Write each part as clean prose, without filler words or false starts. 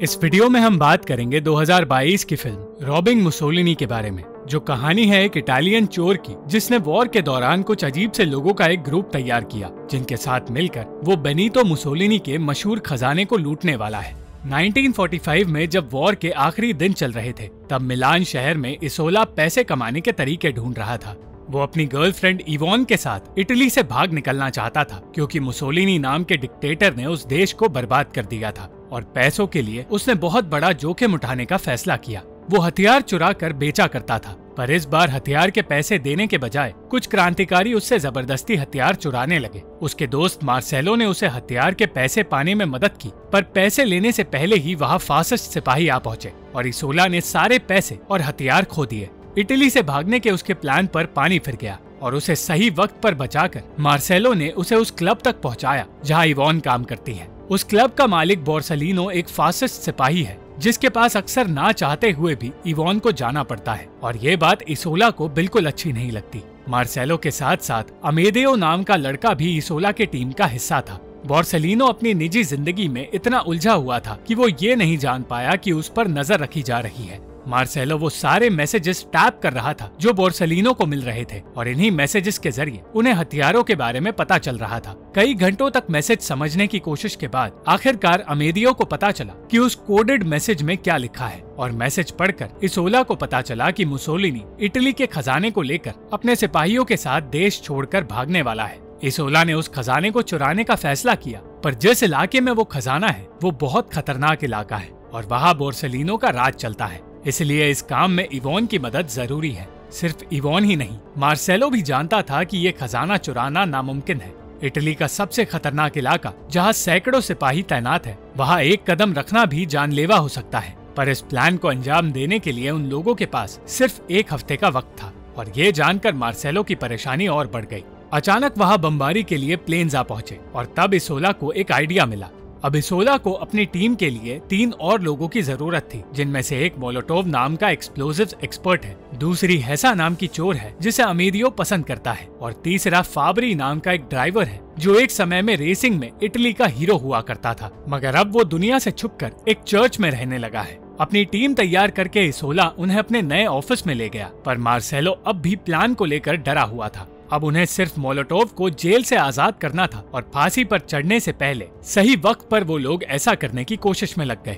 इस वीडियो में हम बात करेंगे 2022 की फिल्म रॉबिंग मुसोलिनी के बारे में, जो कहानी है एक इटालियन चोर की जिसने वॉर के दौरान कुछ अजीब से लोगों का एक ग्रुप तैयार किया जिनके साथ मिलकर वो बेनितो मुसोलिनी के मशहूर खजाने को लूटने वाला है। 1945 में जब वॉर के आखिरी दिन चल रहे थे तब मिलान शहर में इसोला पैसे कमाने के तरीके ढूंढ रहा था। वो अपनी गर्लफ्रेंड इवोन के साथ इटली से भाग निकलना चाहता था क्योंकि मुसोलिनी नाम के डिक्टेटर ने उस देश को बर्बाद कर दिया था और पैसों के लिए उसने बहुत बड़ा जोखिम उठाने का फैसला किया। वो हथियार चुरा कर बेचा करता था, पर इस बार हथियार के पैसे देने के बजाय कुछ क्रांतिकारी उससे जबरदस्ती हथियार चुराने लगे। उसके दोस्त मार्सेलो ने उसे हथियार के पैसे पाने में मदद की, पर पैसे लेने से पहले ही वहाँ फासिस्ट सिपाही आ पहुँचे और इसोला ने सारे पैसे और हथियार खो दिए। इटली से भागने के उसके प्लान पर पानी फिर गया और उसे सही वक्त पर बचाकर मार्सेलो ने उसे उस क्लब तक पहुंचाया जहां इवोन काम करती है। उस क्लब का मालिक बोर्सलिनो एक फासिस्ट सिपाही है जिसके पास अक्सर ना चाहते हुए भी इवोन को जाना पड़ता है और ये बात इसोला को बिल्कुल अच्छी नहीं लगती। मार्सेलो के साथ साथ अमेदेओ नाम का लड़का भी इसोला के टीम का हिस्सा था। बोर्सलिनो अपनी निजी जिंदगी में इतना उलझा हुआ था कि वो ये नहीं जान पाया कि उस पर नजर रखी जा रही है। मार्सेलो वो सारे मैसेजेस टैप कर रहा था जो बोर्सलिनो को मिल रहे थे और इन्हीं मैसेजेस के जरिए उन्हें हथियारों के बारे में पता चल रहा था। कई घंटों तक मैसेज समझने की कोशिश के बाद आखिरकार अमेदियो को पता चला कि उस कोडेड मैसेज में क्या लिखा है और मैसेज पढ़कर इसोला को पता चला कि मुसोलिनी इटली के खजाने को लेकर अपने सिपाहियों के साथ देश छोड़कर भागने वाला है। इसोला ने उस खजाने को चुराने का फैसला किया, पर जिस इलाके में वो खजाना है वो बहुत खतरनाक इलाका है और वहाँ बोर्सलिनो का राज चलता है, इसलिए इस काम में इवोन की मदद जरूरी है। सिर्फ इवोन ही नहीं, मार्सेलो भी जानता था कि ये खजाना चुराना नामुमकिन है। इटली का सबसे खतरनाक इलाका जहाँ सैकड़ों सिपाही तैनात है, वहाँ एक कदम रखना भी जानलेवा हो सकता है। पर इस प्लान को अंजाम देने के लिए उन लोगों के पास सिर्फ एक हफ्ते का वक्त था और ये जानकर मार्सेलो की परेशानी और बढ़ गई। अचानक वहाँ बमबारी के लिए प्लेन्स आ पहुँचे और तब इसोला को एक आइडिया मिला। अब इसोला को अपनी टीम के लिए 3 और लोगों की जरूरत थी, जिनमें से एक मोलोटोव नाम का एक्सप्लोजिव्स एक्सपर्ट है, दूसरी हैसा नाम की चोर है जिसे अमेदियो पसंद करता है और तीसरा फाबरी नाम का एक ड्राइवर है जो एक समय में रेसिंग में इटली का हीरो हुआ करता था, मगर अब वो दुनिया से छुपकर एक चर्च में रहने लगा है। अपनी टीम तैयार करके इसोला उन्हें अपने नए ऑफिस में ले गया, पर मार्सेलो अब भी प्लान को लेकर डरा हुआ था। अब उन्हें सिर्फ मोलोटोव को जेल से आजाद करना था और फांसी पर चढ़ने से पहले सही वक्त पर वो लोग ऐसा करने की कोशिश में लग गए।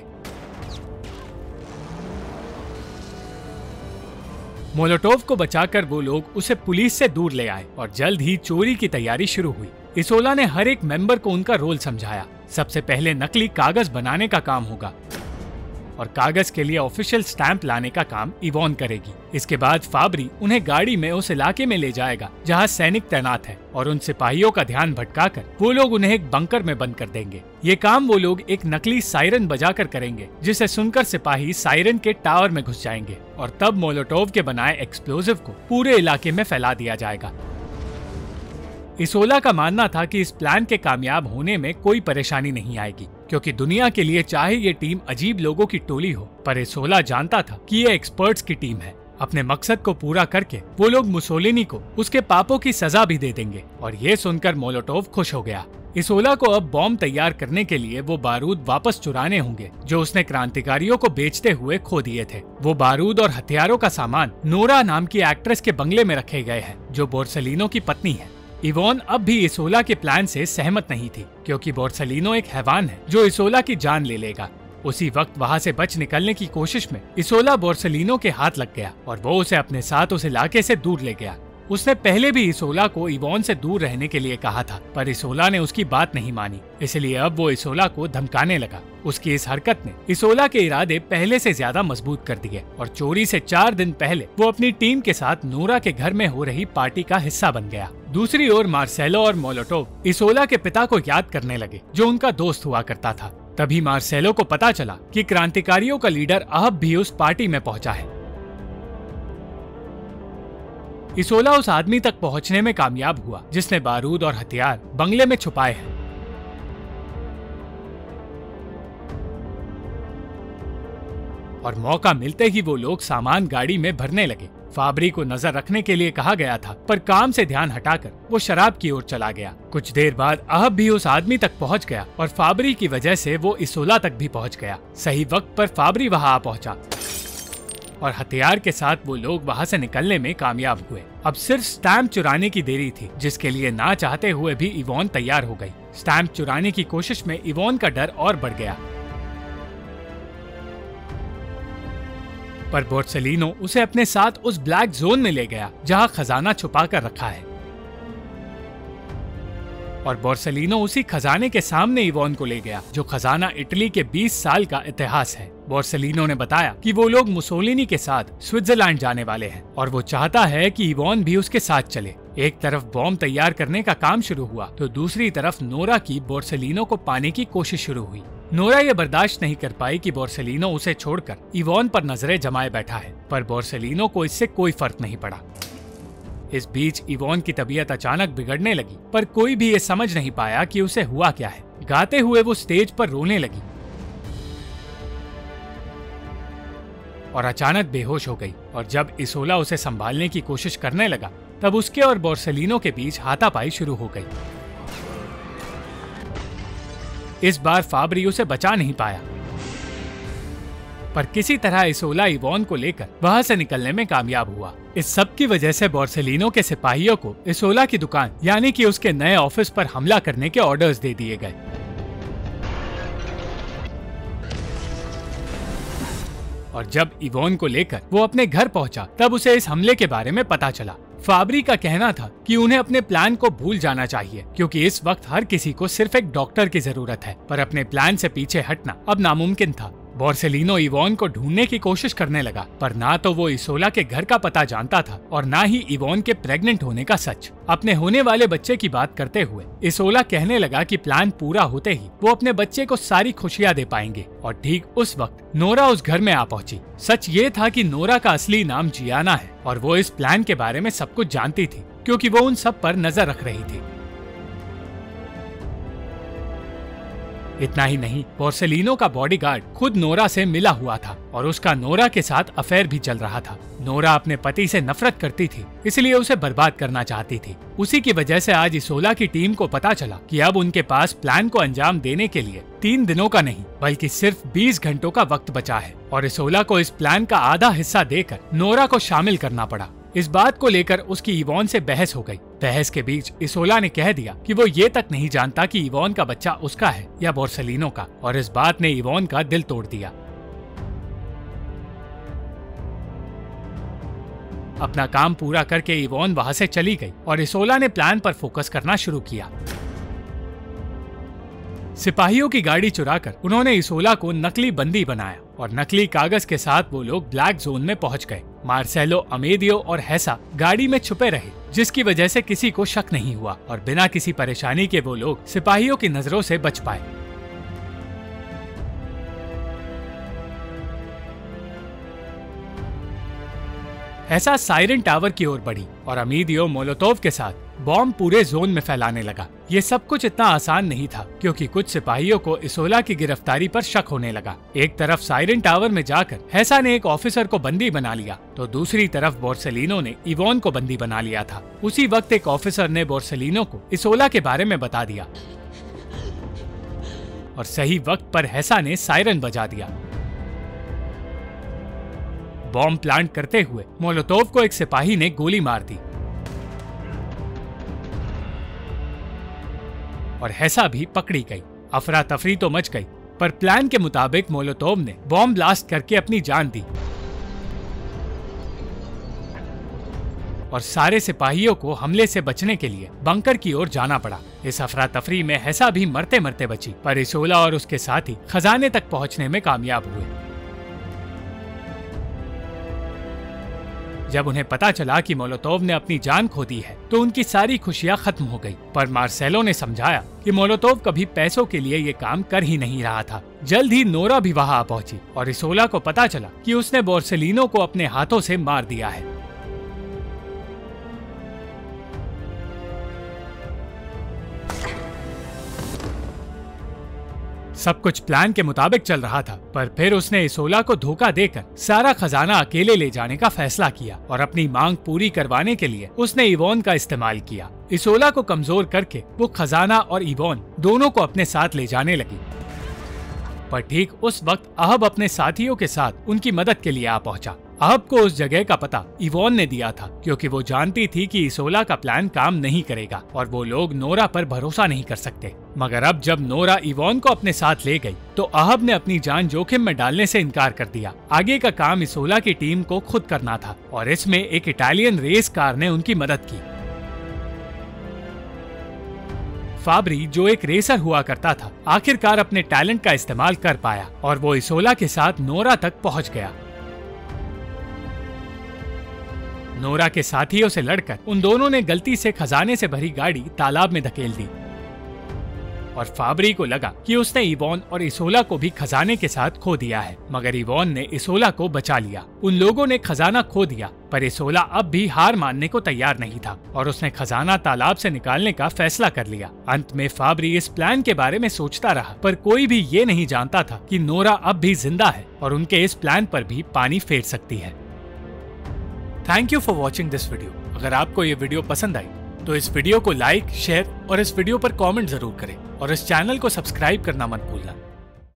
मोलोटोव को बचाकर वो लोग उसे पुलिस से दूर ले आए और जल्द ही चोरी की तैयारी शुरू हुई। इसोला ने हर एक मेंबर को उनका रोल समझाया। सबसे पहले नकली कागज बनाने का काम होगा और कागज के लिए ऑफिशियल स्टैंप लाने का काम इवोन करेगी। इसके बाद फाबरी उन्हें गाड़ी में उस इलाके में ले जाएगा जहां सैनिक तैनात है और उन सिपाहियों का ध्यान भटकाकर वो लोग उन्हें एक बंकर में बंद कर देंगे। ये काम वो लोग एक नकली सायरन बजाकर करेंगे जिसे सुनकर सिपाही सायरन के टावर में घुस जाएंगे और तब मोलोटोव के बनाए एक्सप्लोजिव को पूरे इलाके में फैला दिया जाएगा। इसोला का मानना था कि इस प्लान के कामयाब होने में कोई परेशानी नहीं आएगी क्योंकि दुनिया के लिए चाहे ये टीम अजीब लोगों की टोली हो, पर इसोला जानता था कि ये एक्सपर्ट्स की टीम है। अपने मकसद को पूरा करके वो लोग मुसोलिनी को उसके पापों की सजा भी दे देंगे और ये सुनकर मोलोटोव खुश हो गया। इसोला को अब बॉम्ब तैयार करने के लिए वो बारूद वापस चुराने होंगे जो उसने क्रांतिकारियों को बेचते हुए खो दिए थे। वो बारूद और हथियारों का सामान नोरा नाम की एक्ट्रेस के बंगले में रखे गए हैं जो बोर्सलिनो की पत्नी है। इवोन अब भी इसोला के प्लान से सहमत नहीं थी क्योंकि बोर्सलिनो एक हैवान है जो इसोला की जान ले लेगा। उसी वक्त वहाँ से बच निकलने की कोशिश में इसोला बोर्सलिनो के हाथ लग गया और वो उसे अपने साथ उस इलाके से दूर ले गया। उसने पहले भी इसोला को इवोन से दूर रहने के लिए कहा था, पर इसोला ने उसकी बात नहीं मानी, इसलिए अब वो इसोला को धमकाने लगा। उसकी इस हरकत ने इसोला के इरादे पहले से ज्यादा मजबूत कर दिए और चोरी से 4 दिन पहले वो अपनी टीम के साथ नोरा के घर में हो रही पार्टी का हिस्सा बन गया। दूसरी ओर मार्सेलो और मोलोटोव इसोला के पिता को याद करने लगे जो उनका दोस्त हुआ करता था। तभी मार्सेलो को पता चला कि क्रांतिकारियों का लीडर अब भी उस पार्टी में पहुंचा है। इसोला उस आदमी तक पहुंचने में कामयाब हुआ जिसने बारूद और हथियार बंगले में छुपाए हैं। और मौका मिलते ही वो लोग सामान गाड़ी में भरने लगे। फाब्री को नजर रखने के लिए कहा गया था, पर काम से ध्यान हटाकर वो शराब की ओर चला गया। कुछ देर बाद अहब भी उस आदमी तक पहुंच गया और फाब्री की वजह से वो इसोला तक भी पहुंच गया। सही वक्त पर फाब्री वहां आ पहुंचा और हथियार के साथ वो लोग वहां से निकलने में कामयाब हुए। अब सिर्फ स्टैम्प चुराने की देरी थी, जिसके लिए ना चाहते हुए भी इवॉन तैयार हो गई। स्टैम्प चुराने की कोशिश में इवॉन का डर और बढ़ गया, पर बोर्सेलिनो उसे अपने साथ उस ब्लैक जोन में ले गया जहां खजाना छुपा कर रखा है, और बोर्सेलिनो उसी खजाने के सामने इवॉन को ले गया, जो खजाना इटली के 20 साल का इतिहास है। बोर्सेलिनो ने बताया कि वो लोग मुसोलिनी के साथ स्विट्जरलैंड जाने वाले हैं और वो चाहता है कि इवॉन भी उसके साथ चले। एक तरफ बॉम्ब तैयार करने का काम शुरू हुआ तो दूसरी तरफ नोरा की बोर्सेलिनो को पाने की कोशिश शुरू हुई। नोरा ये बर्दाश्त नहीं कर पाई कि बोर्सेलिनो उसे छोड़कर इवॉन पर नजरें जमाए बैठा है, पर बोर्सेलिनो को इससे कोई फर्क नहीं पड़ा। इस बीच इवॉन की तबीयत अचानक बिगड़ने लगी, पर कोई भी ये समझ नहीं पाया कि उसे हुआ क्या है। गाते हुए वो स्टेज पर रोने लगी और अचानक बेहोश हो गई, और जब इसोला उसे संभालने की कोशिश करने लगा तब उसके और बोर्सेलिनो के बीच हाथापाई शुरू हो गई। इस बार फाब्री उसे बचा नहीं पाया, पर किसी तरह इसोला इवॉन को लेकर वहां से निकलने में कामयाब हुआ। इस सब की वजह से बोर्सेलिनो के सिपाहियों को इसोला की दुकान यानी कि उसके नए ऑफिस पर हमला करने के ऑर्डर्स दे दिए गए। और जब इवॉन को लेकर वो अपने घर पहुंचा तब उसे इस हमले के बारे में पता चला। फाब्री का कहना था कि उन्हें अपने प्लान को भूल जाना चाहिए, क्योंकि इस वक्त हर किसी को सिर्फ एक डॉक्टर की जरूरत है, पर अपने प्लान से पीछे हटना अब नामुमकिन था। बोर्सेलिनो इवॉन को ढूंढने की कोशिश करने लगा, पर ना तो वो इसोला के घर का पता जानता था और ना ही इवॉन के प्रेग्नेंट होने का सच। अपने होने वाले बच्चे की बात करते हुए इसोला कहने लगा कि प्लान पूरा होते ही वो अपने बच्चे को सारी खुशियां दे पाएंगे, और ठीक उस वक्त नोरा उस घर में आ पहुंची। सच ये था कि नोरा का असली नाम जियाना है और वो इस प्लान के बारे में सब कुछ जानती थी, क्योंकि वो उन सब पर नजर रख रही थी। इतना ही नहीं, बोर्सेलिनो का बॉडीगार्ड खुद नोरा से मिला हुआ था और उसका नोरा के साथ अफेयर भी चल रहा था। नोरा अपने पति से नफरत करती थी, इसलिए उसे बर्बाद करना चाहती थी। उसी की वजह से आज इसोला की टीम को पता चला कि अब उनके पास प्लान को अंजाम देने के लिए 3 दिनों का नहीं बल्कि सिर्फ 20 घंटों का वक्त बचा है, और इसोला को इस प्लान का आधा हिस्सा देकर नोरा को शामिल करना पड़ा। इस बात को लेकर उसकी इवॉन से बहस हो गई। बहस के बीच इसोला ने कह दिया कि वो ये तक नहीं जानता कि इवॉन का बच्चा उसका है या बोर्सेलिनो का, और इस बात ने इवॉन का दिल तोड़ दिया। अपना काम पूरा करके इवॉन वहां से चली गई और इसोला ने प्लान पर फोकस करना शुरू किया। सिपाहियों की गाड़ी चुराकर उन्होंने इसोला को नकली बंदी बनाया और नकली कागज के साथ वो लोग ब्लैक जोन में पहुंच गए। मार्सेलो, अमेदियो और हैसा गाड़ी में छुपे रहे, जिसकी वजह से किसी को शक नहीं हुआ और बिना किसी परेशानी के वो लोग सिपाहियों की नजरों से बच पाए। हैसा साइरन टावर की ओर बढ़ी और अमेदियो मोलोतोव के साथ बॉम्ब पूरे जोन में फैलाने लगा। ये सब कुछ इतना आसान नहीं था, क्योंकि कुछ सिपाहियों को इसोला की गिरफ्तारी पर शक होने लगा। एक तरफ साइरन टावर में जाकर हैसा ने एक ऑफिसर को बंदी बना लिया, तो दूसरी तरफ बोर्सेलिनो ने इवॉन को बंदी बना लिया था। उसी वक्त एक ऑफिसर ने बोर्सेलिनो को इसोला के बारे में बता दिया और सही वक्त पर हैसा ने साइरन बजा दिया। बॉम्ब प्लांट करते हुए मोलोतोव को एक सिपाही ने गोली मार दी और हैसा भी पकड़ी गई। अफरा तफरी तो मच गई, पर प्लान के मुताबिक मोलोतोव ने बॉम्ब ब्लास्ट करके अपनी जान दी और सारे सिपाहियों को हमले से बचने के लिए बंकर की ओर जाना पड़ा। इस अफरा तफरी में हैसा भी मरते मरते बची, पर इसोला और उसके साथी खजाने तक पहुंचने में कामयाब हुए। जब उन्हें पता चला कि मोलोतोव ने अपनी जान खो दी है तो उनकी सारी खुशियां खत्म हो गई, पर मार्सेलो ने समझाया कि मोलोतोव कभी पैसों के लिए ये काम कर ही नहीं रहा था। जल्द ही नोरा भी वहां आ पहुंची और इसोला को पता चला कि उसने बोर्सेलिनो को अपने हाथों से मार दिया है। सब कुछ प्लान के मुताबिक चल रहा था, पर फिर उसने इसोला को धोखा देकर सारा खजाना अकेले ले जाने का फैसला किया और अपनी मांग पूरी करवाने के लिए उसने इवोन का इस्तेमाल किया। इसोला को कमजोर करके वो खजाना और इवोन दोनों को अपने साथ ले जाने लगी। पर ठीक उस वक्त अहब अपने साथियों के साथ उनकी मदद के लिए आ पहुंचा। अहब को उस जगह का पता इवोन ने दिया था, क्योंकि वो जानती थी कि इसोला का प्लान काम नहीं करेगा और वो लोग नोरा पर भरोसा नहीं कर सकते। मगर अब जब नोरा इवोन को अपने साथ ले गई तो अहब ने अपनी जान जोखिम में डालने से इनकार कर दिया। आगे का काम इसोला की टीम को खुद करना था और इसमें एक इटालियन रेस कार ने उनकी मदद की। फाब्री, जो एक रेसर हुआ करता था, आखिरकार अपने टैलेंट का इस्तेमाल कर पाया और वो इसोला के साथ नोरा तक पहुंच गया। नोरा के साथियों से लड़कर उन दोनों ने गलती से खजाने से भरी गाड़ी तालाब में धकेल दी और फाब्री को लगा कि उसने इवोन और इसोला को भी खजाने के साथ खो दिया है, मगर इवोन ने इसोला को बचा लिया। उन लोगों ने खजाना खो दिया, पर इसोला अब भी हार मानने को तैयार नहीं था और उसने खजाना तालाब से निकालने का फैसला कर लिया। अंत में फाब्री इस प्लान के बारे में सोचता रहा, पर कोई भी ये नहीं जानता था कि नोरा अब भी जिंदा है और उनके इस प्लान पर भी पानी फेर सकती है। Thank you for watching this video. अगर आपको ये वीडियो पसंद आई तो इस वीडियो को लाइक, शेयर और इस वीडियो पर कमेंट जरूर करें और इस चैनल को सब्सक्राइब करना मत भूलना।